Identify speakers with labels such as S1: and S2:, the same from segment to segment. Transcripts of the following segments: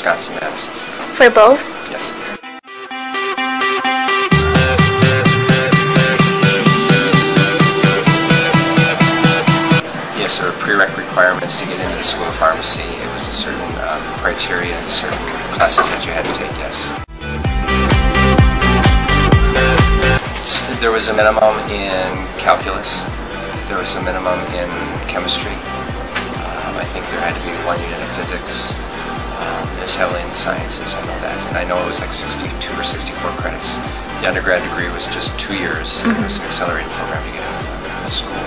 S1: Wisconsin-Madison.
S2: For both?
S1: Yes. Yes, there were prereq requirements to get into the School of Pharmacy. It was a certain criteria and certain classes that you had to take, yes. There was a minimum in calculus. There was a minimum in chemistry. I think there had to be 1 unit of physics. It was heavily in the sciences, I know that. And I know it was like 62 or 64 credits. The undergrad degree was just 2 years. It was an accelerated program to get into the school.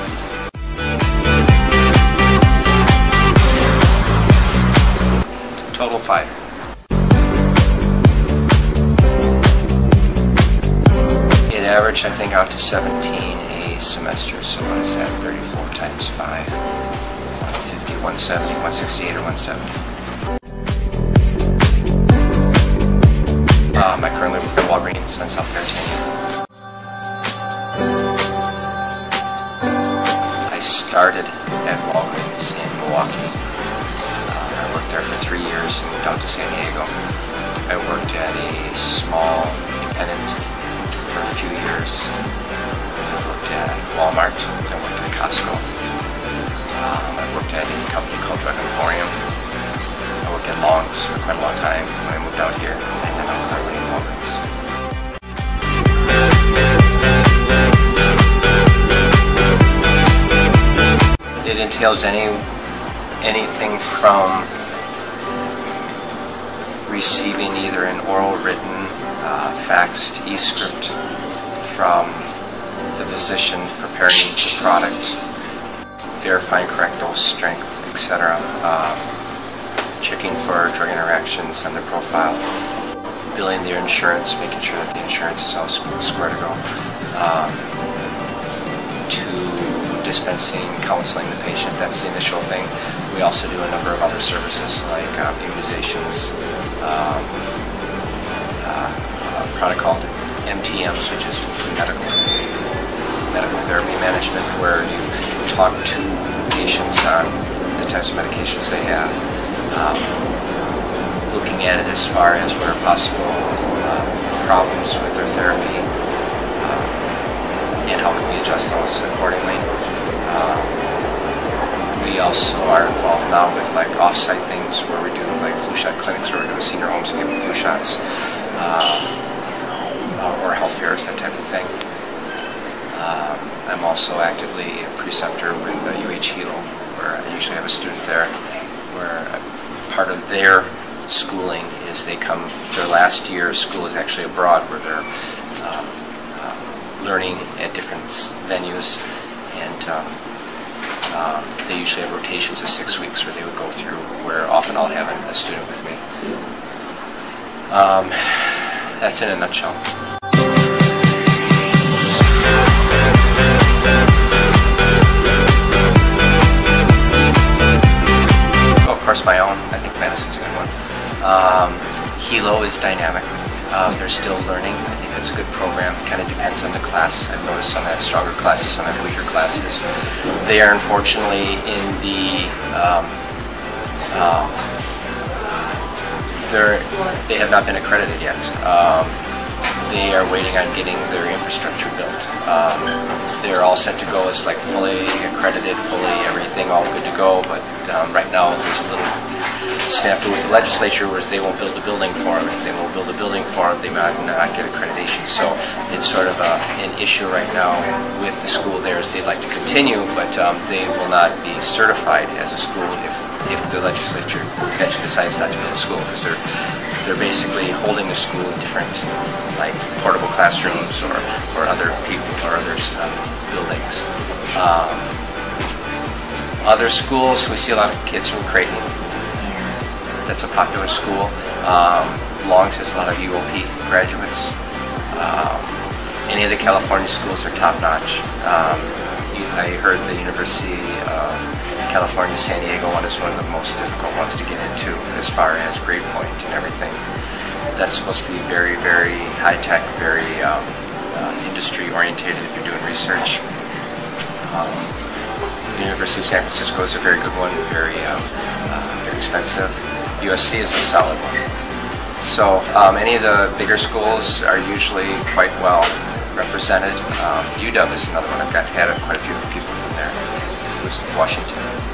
S1: Total 5. It averaged, I think, out to 17 a semester. So what is that? 34 times 5. 150, 170, 168, or 170. I currently work at Walgreens in South Carolina. I started at Walgreens in Milwaukee. I worked there for 3 years and moved out to San Diego. I worked at a small independent for a few years. I worked at Walmart. I worked at Costco. I worked at a company called Drug Emporium. I worked at Long's for quite a long time when I moved out here, and then I'm currently in Walgreens. It entails anything from receiving either an oral, written, faxed e-script from the physician preparing the product, verifying correct dose strength, etc. Checking for drug interactions on their profile, billing their insurance, making sure that the insurance is all square to go, to dispensing, counseling the patient. That's the initial thing. We also do a number of other services like immunizations, a product called MTMs, which is medical therapy management, where you talk to patients on the types of medications they have. Looking at it as far as where possible problems with their therapy, and how can we adjust those accordingly. We also are involved now with like off-site things where we do like flu shot clinics where we go to senior homes and give them flu shots, or health fairs, that type of thing. I'm also actively a preceptor with UH Heal, where I usually have a student there, where part of their schooling is they come, their last year of school is actually abroad, where they're learning at different venues, and they usually have rotations of 6 weeks where they would go through, where often I'll have a student with me. That's in a nutshell. Of course, my own. I think Madison's a good one. Hilo is dynamic. They're still learning. I think that's a good program. It kind of depends on the class. I've noticed some have stronger classes, some have weaker classes. They are unfortunately in the they have not been accredited yet. They are waiting on getting their infrastructure built. They're all set to go as like fully accredited, fully everything, all good to go. But right now there's a little snafu with the legislature, whereas they won't build a building for them. If they won't build a building for them, they might not get accreditation. So it's sort of an issue right now with the school there, is they'd like to continue, but they will not be certified as a school if the legislature eventually decides not to build a school, because they're basically holding the school in different, like, portable classrooms or other people or other buildings. Other schools, we see a lot of kids from Creighton. That's a popular school. Long's has a lot of UOP graduates. Any of the California schools are top-notch. I heard the University of California, San Diego one is one of the most difficult ones to get into as far as grade point and everything. That's supposed to be very, very high-tech, very industry-oriented if you're doing research. The University of San Francisco is a very good one, very expensive. USC is a solid one. So any of the bigger schools are usually quite well represented. UW is another one. I've had quite a few people from there. Washington.